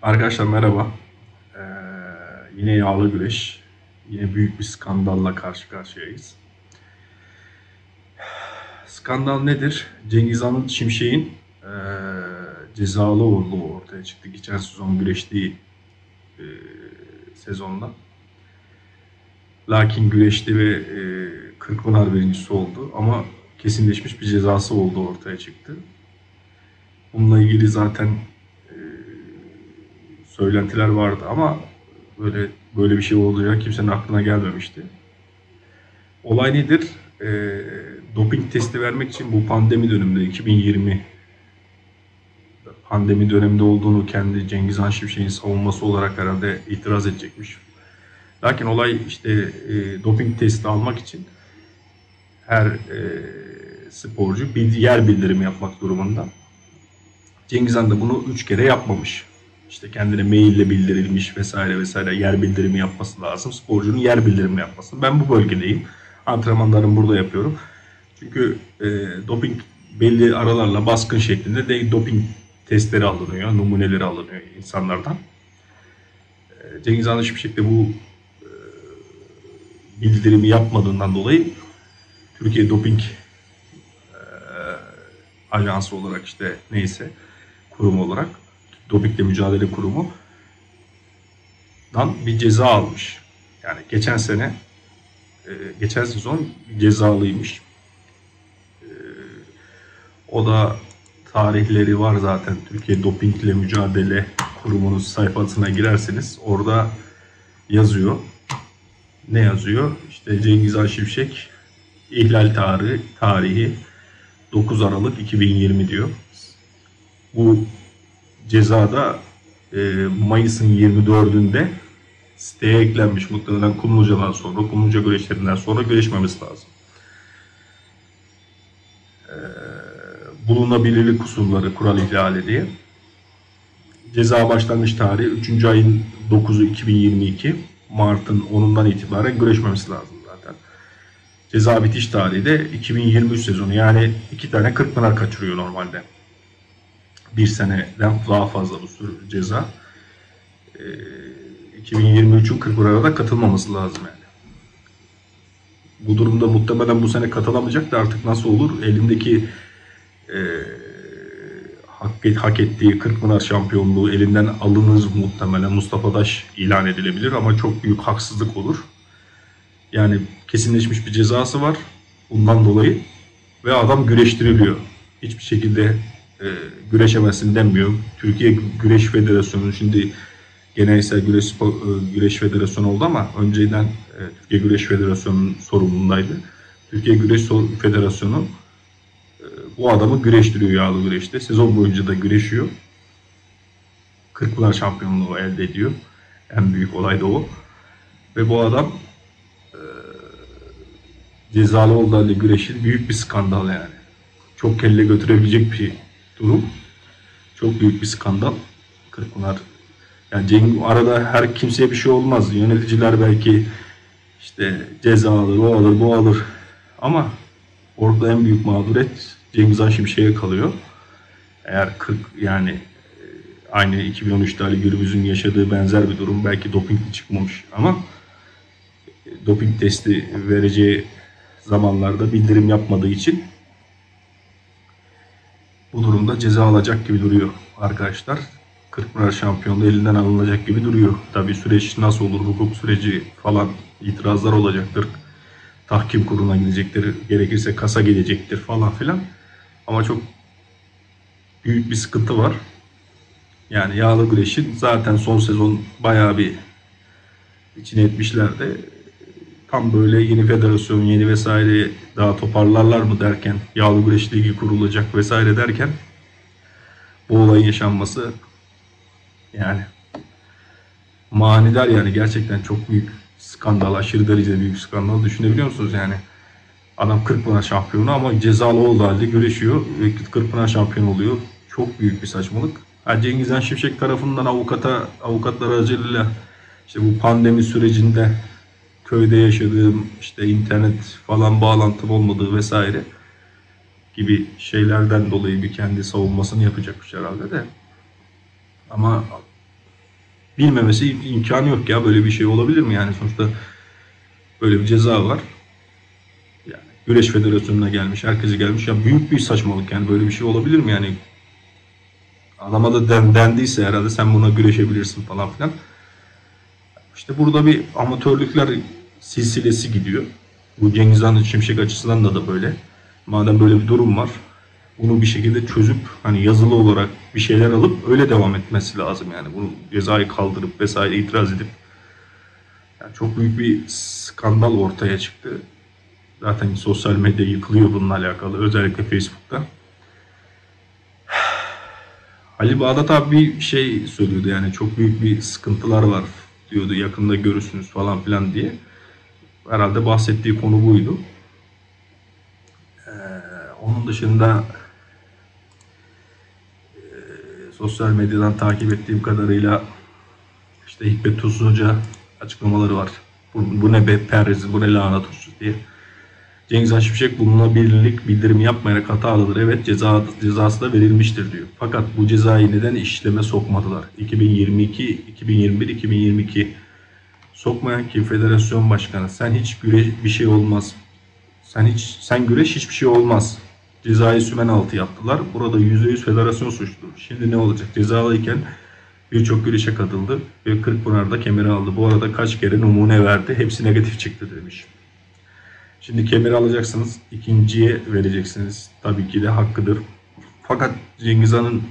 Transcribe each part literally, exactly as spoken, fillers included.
Arkadaşlar merhaba. Ee, yine yağlı güreş. Yine büyük bir skandalla karşı karşıyayız. Skandal nedir? Cengiz Han Şimşek'in ee, cezalı olduğu ortaya çıktı. Geçen sezon güreştiği ee, sezonda. Lakin güreşti ve ee, Kırkpınar birincisi oldu. Ama kesinleşmiş bir cezası olduğu ortaya çıktı. Bununla ilgili zaten ee, söylentiler vardı ama böyle böyle bir şey olacağı kimsenin aklına gelmemişti. Olay nedir? E, doping testi vermek için bu pandemi döneminde iki bin yirmi pandemi döneminde olduğunu kendi Cengiz Han Şimşek'in savunması olarak herhalde itiraz edecekmiş. Lakin olay işte e, doping testi almak için her e, sporcu bir yer bildirimi yapmak durumunda. Cengiz Han da bunu üç kere yapmamış. İşte kendine maille bildirilmiş vesaire vesaire yer bildirimi yapması lazım. Sporcunun yer bildirimi yapması. Ben bu bölgedeyim. Antrenmanlarımı burada yapıyorum. Çünkü e, doping belli aralarla baskın şeklinde de doping testleri alınıyor, numuneleri alınıyor insanlardan. E, Cengiz Han hiçbir şekilde bu e, bildirimi yapmadığından dolayı Türkiye Doping e, Ajansı olarak işte neyse kurum olarak Dopingle Mücadele Kurumu dan bir ceza almış. Yani geçen sene geçen sezon cezalıymış. O da tarihleri var zaten. Türkiye Dopingle Mücadele Kurumu'nun sayfasına girerseniz orada yazıyor. Ne yazıyor? İşte Cengiz Han Şimşek ihlal tarihi, tarihi dokuz Aralık iki bin yirmi diyor. Bu cezada e, Mayıs'ın yirmi dördünde siteye eklenmiş, muhtemelen Kumluca'dan sonra, Kumluca güreşlerinden sonra güreşmemesi lazım. Ee, bulunabilirlik kusurları, kural ihlali diye. Ceza başlangıç tarihi üçüncü ayın dokuzu iki bin yirmi iki, Mart'ın onundan itibaren güreşmemesi lazım zaten. Ceza bitiş tarihi de iki bin yirmi üç sezonu, yani iki tane Kırkpınar kaçırıyor normalde. Bir seneden daha fazla bu sürü ceza. Ee, iki bin yirmi üçün Kırkpınar'a da katılmaması lazım yani. Bu durumda muhtemelen bu sene katılamayacak da artık nasıl olur? Elindeki e, hak, hak ettiği Kırkpınar şampiyonluğu elinden alınır muhtemelen. Mustafa Daş ilan edilebilir ama çok büyük haksızlık olur. Yani kesinleşmiş bir cezası var bundan dolayı ve adam güreştiriliyor. Hiçbir şekilde e, güreşemezsin denmiyor. Türkiye Güreş Federasyonu şimdi Geleneksel Güreş, Güreş Federasyonu oldu ama önceden e, Türkiye Güreş Federasyonu'nun sorumluluğundaydı. Türkiye Güreş Federasyonu e, bu adamı güreştiriyor yağlı güreşte. Sezon boyunca da güreşiyor. Kırkpınar şampiyonluğu elde ediyor. En büyük olay da o. Ve bu adam e, cezalı olduğu halde güreşir. Büyük bir skandal yani. Çok kelle götürebilecek bir durum. Çok büyük bir skandal. Kırkpınar. Yani Cengiz, arada her kimseye bir şey olmaz. Yöneticiler belki işte ceza alır, o alır, bu alır. Ama orada en büyük mağduriyet Cengiz Han Şimşek'e kalıyor. Eğer kırk yani aynı iki bin on üçte Ali Gürbüz'ün yaşadığı benzer bir durum, belki dopingli çıkmamış ama doping testi vereceği zamanlarda bildirim yapmadığı için bu durumda ceza alacak gibi duruyor arkadaşlar. Kırkpınar şampiyonluğu elinden alınacak gibi duruyor. Tabii süreç nasıl olur, hukuk süreci falan, itirazlar olacaktır. Tahkim kuruluna gidecektir, gerekirse kasa gelecektir falan filan. Ama çok büyük bir sıkıntı var. Yani yağlı güreşin zaten son sezon bayağı bir içine etmişlerdi. Tam böyle yeni federasyon, yeni vesaire daha toparlarlar mı derken, yağlı güreş ligi kurulacak vesaire derken bu olayın yaşanması yani manidar, yani gerçekten çok büyük skandal, aşırı derecede büyük skandal. Düşünebiliyor musunuz yani? Adam Kırkpınar şampiyonu ama cezalı olduğu halde güreşiyor ve Kırkpınar şampiyonu oluyor. Çok büyük bir saçmalık. Ha, Cengiz Han Şimşek tarafından avukata, avukatlar aracılığıyla işte bu pandemi sürecinde köyde yaşadığım, işte internet falan bağlantım olmadığı vesaire gibi şeylerden dolayı bir kendi savunmasını yapacakmış herhalde de. Ama Bilmemesi imkanı yok ya, böyle bir şey olabilir mi yani? Sonuçta böyle bir ceza var. Yani Güreş Federasyonu'na gelmiş, herkese gelmiş. Ya büyük bir saçmalık yani, böyle bir şey olabilir mi yani? Adama da den, dendiyse herhalde sen buna güreşebilirsin falan filan. İşte burada bir amatörlükler silsilesi gidiyor. Bu Cengiz Han Şimşek açısından da da böyle. Madem böyle bir durum var, bunu bir şekilde çözüp hani yazılı olarak bir şeyler alıp öyle devam etmesi lazım yani. Bunu cezayı kaldırıp vesaire itiraz edip, yani çok büyük bir skandal ortaya çıktı. Zaten sosyal medya yıkılıyor bununla alakalı, özellikle Facebook'ta. Ali Bağdat abi bir şey söylüyordu, yani çok büyük bir sıkıntılar var diyordu, yakında görürsünüz falan filan diye. Herhalde bahsettiği konu buydu. Ee, onun dışında e, sosyal medyadan takip ettiğim kadarıyla işte Hikmet Tuzlu Hoca açıklamaları var. Bu, bu ne be perhiz, bu ne lanet olsun diye. Cengiz Han Şimşek bulunabilirlik bildirimi yapmayarak hatalıdır. Evet, ceza, cezası da verilmiştir diyor. Fakat bu cezayı neden işleme sokmadılar? iki bin yirmi iki, iki bin yirmi bir, iki bin yirmi iki sokmayan kim? Federasyon başkanı. Sen hiç güreş bir şey olmaz. Sen hiç sen güreş hiçbir şey olmaz. Cezayı sümen altı yaptılar. Burada yüzde yüz federasyon suçlu. Şimdi ne olacak? Cezalıyken birçok güreşe katıldı ve Kırkpınar'da kemeri aldı. Bu arada kaç kere numune verdi. Hepsi negatif çıktı demiş. Şimdi kemeri alacaksınız, ikinciye vereceksiniz. Tabii ki de hakkıdır. Fakat Cengiz Han'ın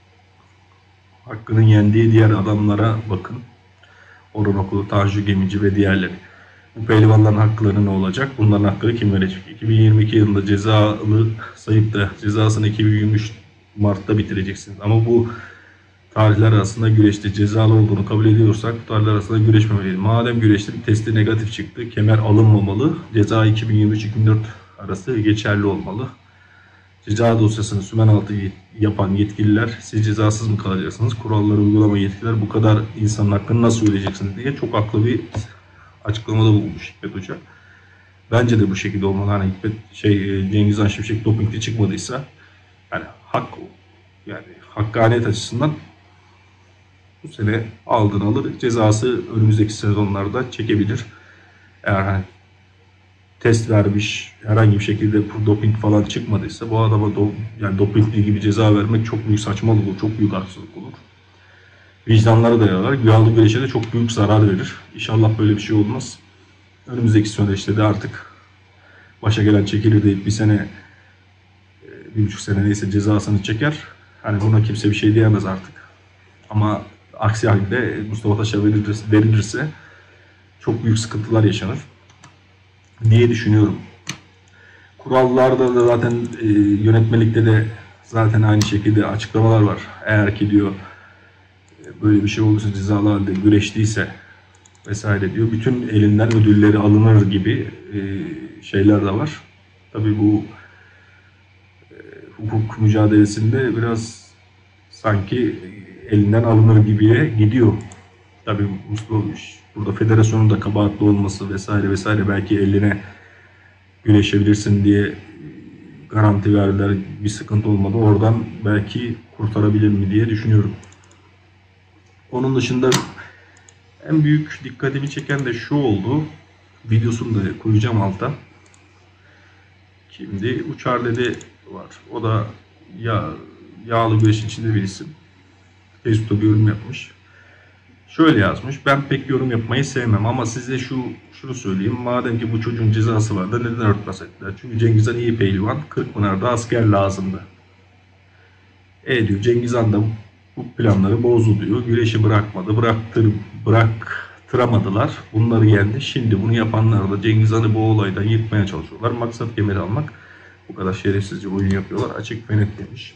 hakkının yendiği diğer adamlara bakın. Orhan Okulu, Tanju Gemici ve diğerleri. Bu pehlivanların hakları ne olacak? Bunların hakları kim verecek? iki bin yirmi iki yılında cezalı sayıp da cezasını iki bin yirmi üç Mart'ta bitireceksiniz. Ama bu tarihler arasında güreşte cezalı olduğunu kabul ediyorsak bu tarihler arasında güreşmemeli. Madem güreşte bir testi negatif çıktı, kemer alınmamalı. Ceza iki bin yirmi üç iki bin yirmi dört arası geçerli olmalı. Ceza dosyasını sümen altı yapan yetkililer, siz cezasız mı kalacaksınız? Kuralları uygulama yetkililer bu kadar insanın hakkını nasıl ödeyeceksiniz diye çok haklı bir açıklamada bulmuş Hikmet Hoca. Bence de bu şekilde olmalı. Hani Hikmet şey Cengiz Han Şimşek dopingli çıkmadıysa, yani hak, yani hakkaniyet açısından bu sene aldın alır, cezası önümüzdeki sezonlarda çekebilir. Eğer hani test vermiş, herhangi bir şekilde doping falan çıkmadıysa bu adama do, yani dopingli gibi ceza vermek çok büyük saçmalık olur, çok büyük haksızlık olur. Vicdanları da yarar, yağlı güreşe de çok büyük zarar verir. İnşallah böyle bir şey olmaz. Önümüzdeki süreçte de artık başa gelen çekilir deyip bir sene, bir buçuk sene neyse cezasını çeker. Hani buna kimse bir şey diyemez artık. Ama aksi halde Mustafa Taş'a verilirse, verilirse çok büyük sıkıntılar yaşanır diye düşünüyorum. Kurallarda da zaten e, yönetmelikte de zaten aynı şekilde açıklamalar var. Eğer ki diyor böyle bir şey olursa, cezalı halde güreştiyse vesaire diyor, bütün elinden ödülleri alınır gibi e, şeyler de var. Tabii bu e, hukuk mücadelesinde biraz sanki elinden alınır gibiye gidiyor. Tabii burada federasyonun da kabahatli olması vesaire vesaire, belki eline güreşebilirsin diye garanti verdiler, bir sıkıntı olmadı. Oradan belki kurtarabilir mi diye düşünüyorum. Onun dışında en büyük dikkatimi çeken de şu oldu. Videosunu da koyacağım alta. Şimdi Uçar Dede var. O da ya, yağlı güreşin içinde bir isim. Facebook'ta bir yorum yapmış. Şöyle yazmış: ben pek yorum yapmayı sevmem ama size şu şunu söyleyeyim. Madem ki bu çocuğun cezası vardı, neden örtbas ettiler? Çünkü Cengiz Han iyi pehlivan. Kırkpınar'da asker lazımdı. E diyor, Cengiz Han da bu planları bozdu diyor. Güreşi bırakmadı. Bıraktır, bıraktıramadılar. Bunları yendi. Şimdi bunu yapanlar da Cengiz Han'ı bu olaydan yırtmaya çalışıyorlar. Maksat kemeri almak. Bu kadar şerefsizce oyun yapıyorlar. Açık ve net demiş.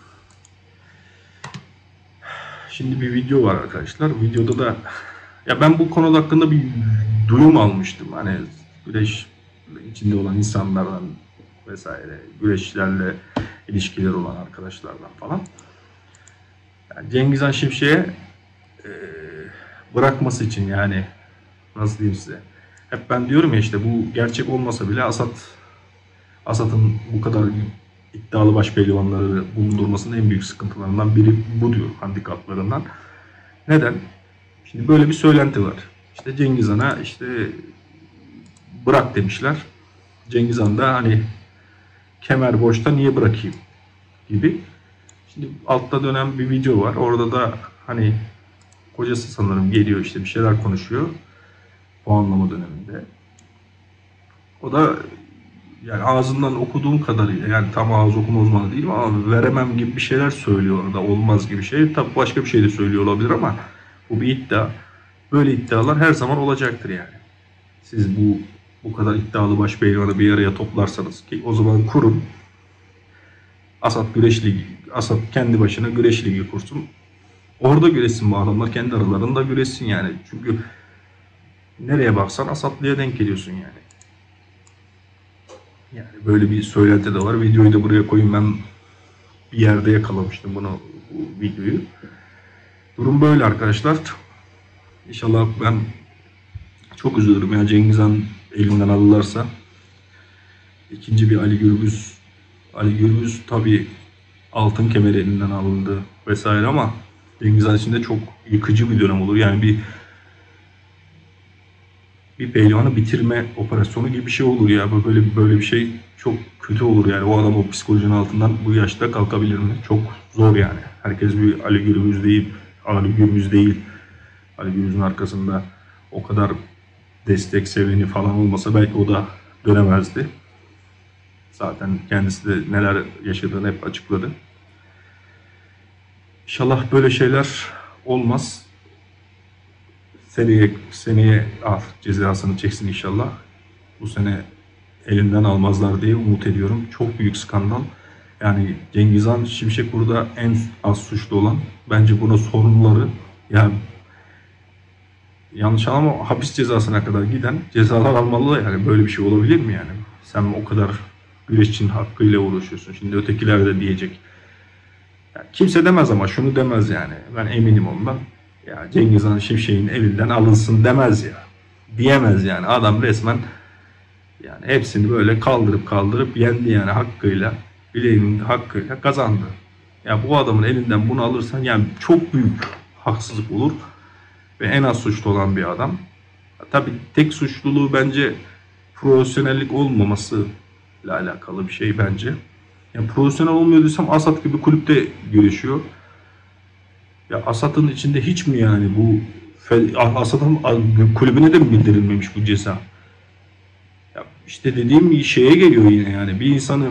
Şimdi bir video var arkadaşlar. Videoda da ya ben bu konu hakkında bir duyum almıştım. Hani güreş içinde olan insanlardan vesaire, güreşlerle ilişkileri olan arkadaşlardan falan. Yani Cengiz Han Şimşek'e e, bırakması için, yani nasıl diyeyim size, hep ben diyorum ya, işte bu gerçek olmasa bile Asat Asat'ın bu kadar iddialı baş pehlivanları bulundurmasının en büyük sıkıntılarından biri bu diyor, handikaplarından. Neden? Şimdi böyle bir söylenti var. İşte Cengiz Han'a işte bırak demişler. Cengiz Han da hani kemer boşta niye bırakayım gibi. Şimdi altta dönen bir video var. Orada da hani kocası sanırım geliyor, işte bir şeyler konuşuyor puanlama döneminde. O da yani ağzından okuduğum kadarıyla, yani tam ağız okuma uzmanı değilim ama veremem gibi bir şeyler söylüyor orada, olmaz gibi şey. Tabi başka bir şey de söylüyor olabilir ama bu bir iddia. Böyle iddialar her zaman olacaktır yani. Siz bu bu kadar iddialı baş pehlivanı bir araya toplarsanız ki o zaman kurun. Asat Güreş Ligi, Asat kendi başına Güreş Ligi kursun. Orada güreşsin bu adamlar, kendi aralarında güreşsin yani. Çünkü nereye baksan Asatlı'ya denk geliyorsun yani. Yani böyle bir söylenti de var. Videoyu da buraya koyayım, ben bir yerde yakalamıştım bunu, bu videoyu. Durum böyle arkadaşlar. İnşallah, ben çok üzülürüm ya Cengiz Han elinden alırlarsa. İkinci bir Ali Gürbüz. Ali Gürbüz tabii altın kemeri elinden alındı vesaire ama Cengiz Han için de çok yıkıcı bir dönem olur. Yani bir bir pehlivanı bitirme operasyonu gibi bir şey olur ya. Böyle böyle bir şey çok kötü olur yani. O adam o psikolojinin altından bu yaşta kalkabilir mi? Çok zor yani. Herkes bir Ali Gürbüz değil, Ali Gürbüz değil. Ali Gürbüz'ün arkasında o kadar destek seveni falan olmasa belki o da dönemezdi. Zaten kendisi de neler yaşadığını hep açıkladı. İnşallah böyle şeyler olmaz. Seneye, seneye ah, cezasını çeksin inşallah. Bu sene elinden almazlar diye umut ediyorum. Çok büyük skandal. Yani Cengiz Han Şimşek burada en az suçlu olan. Bence buna sorumluları, yani yanlış anlama, hapis cezasına kadar giden cezalar almalı da, yani böyle bir şey olabilir mi yani? Sen o kadar güreşçinin hakkıyla uğraşıyorsun. Şimdi ötekiler de diyecek. Yani kimse demez ama şunu demez yani. Ben eminim ondan. Ya Cengiz Han Şimşek'in elinden alınsın demez ya. Diyemez yani. Adam resmen yani hepsini böyle kaldırıp kaldırıp yendi yani hakkıyla. Bileğinin hakkıyla kazandı. Ya bu adamın elinden bunu alırsan yani çok büyük haksızlık olur. Ve en az suçlu olan bir adam. Tabii tek suçluluğu bence profesyonellik olmaması ile alakalı bir şey bence. Yani profesyonel olmuyor desem Asat gibi kulüpte güreşiyor. Ya Asat'ın içinde hiç mi yani bu Asat'ın kulübüne de mi bildirilmemiş bu ceza? Ya işte dediğim bir şeye geliyor yine, yani bir insanı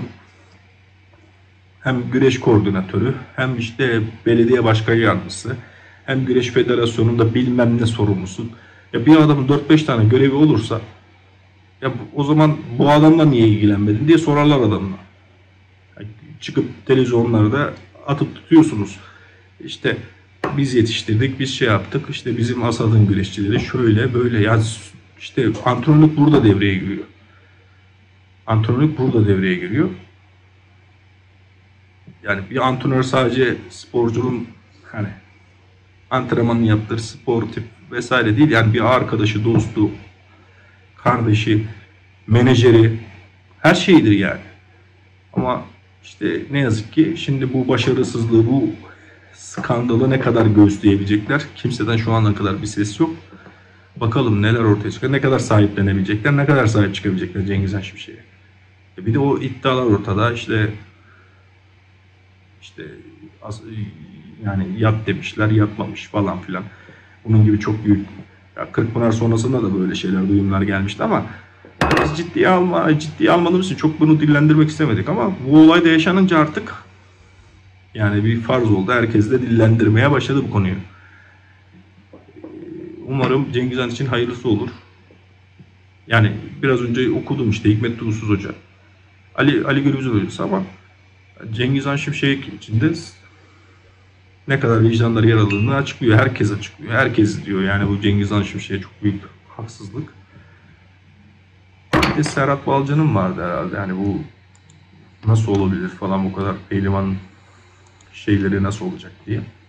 hem güreş koordinatörü hem işte belediye başkan yardımcısı hem güreş federasyonunda bilmem ne sorumlusu. Ya bir adamın dört beş tane görevi olursa ya o zaman bu adamla niye ilgilenmedin diye sorarlar adamla. Yani çıkıp televizyonlarda atıp tutuyorsunuz. İşte biz yetiştirdik, biz şey yaptık, işte bizim Asad'ın güreşçileri şöyle böyle, yani işte antrenörlük burada devreye giriyor. Antrenörlük burada devreye giriyor. Yani bir antrenör sadece sporcunun hani antrenmanını yaptır, sportif vesaire değil. Yani bir arkadaşı, dostu, kardeşi, menajeri, her şeydir yani. Ama işte ne yazık ki şimdi bu başarısızlığı, bu skandalı ne kadar göğüsleyebilecekler? Kimseden şu ana kadar bir ses yok. Bakalım neler ortaya çıkıyor, ne kadar sahiplenebilecekler, ne kadar sahip çıkabilecekler Cengiz Han Şimşek'e. Bir de o iddialar ortada, işte işte yani yat demişler, yatmamış falan filan. Bunun gibi çok büyük, ya Kırkpınar sonrasında da böyle şeyler, duyumlar gelmişti ama biz ciddiye alma, ciddiye almadığımız için çok bunu dillendirmek istemedik ama bu olayda yaşanınca artık yani bir farz oldu. Herkes de dillendirmeye başladı bu konuyu. Umarım Cengiz Han için hayırlısı olur. Yani biraz önce okudum işte Hikmet Tuğsuz Hoca. Ali Ali Gürbüz hocası ama Cengiz Han Şimşek için de ne kadar vicdanları yer aldığını açıklıyor. Herkes açıklıyor. Herkes diyor yani bu Cengiz Han Şimşek'e çok büyük haksızlık. Bir de Serhat Balcı'nın vardı herhalde. Yani bu nasıl olabilir falan, bu kadar pehlivan şeyleri nasıl olacak diye.